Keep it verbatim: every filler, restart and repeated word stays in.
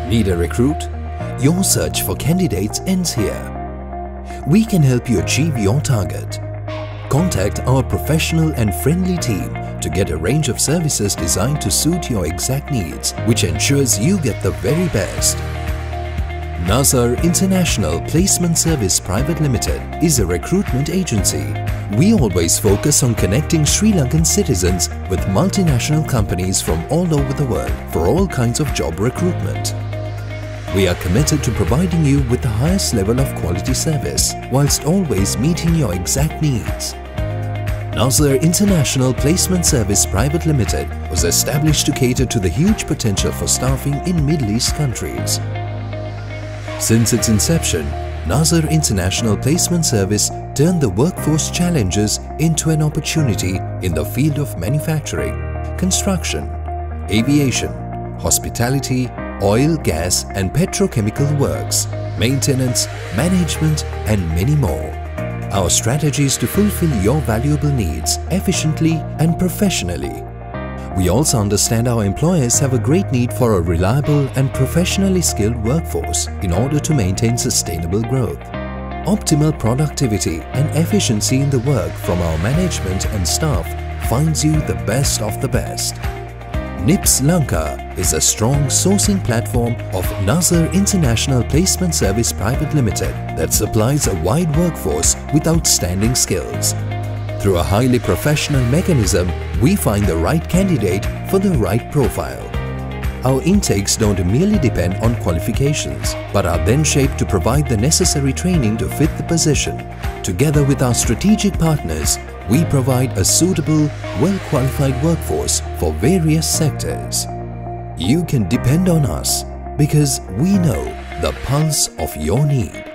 Need a recruit? Your search for candidates ends here. We can help you achieve your target. Contact our professional and friendly team to get a range of services designed to suit your exact needs, which ensures you get the very best. Nazar International Placement Service Private Limited is a recruitment agency. We always focus on connecting Sri Lankan citizens with multinational companies from all over the world for all kinds of job recruitment. We are committed to providing you with the highest level of quality service whilst always meeting your exact needs. Nazar International Placement Service Private Limited was established to cater to the huge potential for staffing in Middle East countries. Since its inception, Nazar International Placement Service turned the workforce challenges into an opportunity in the field of manufacturing, construction, aviation, hospitality, oil, gas and petrochemical works, maintenance, management and many more. Our strategy is to fulfill your valuable needs efficiently and professionally. We also understand our employers have a great need for a reliable and professionally skilled workforce in order to maintain sustainable growth. Optimal productivity and efficiency in the work from our management and staff finds you the best of the best. NIPS Lanka is a strong sourcing platform of Nazar International Placement Service Private Limited that supplies a wide workforce with outstanding skills. Through a highly professional mechanism, we find the right candidate for the right profile. Our intakes don't merely depend on qualifications, but are then shaped to provide the necessary training to fit the position. Together with our strategic partners, we provide a suitable, well-qualified workforce for various sectors. You can depend on us because we know the pulse of your need.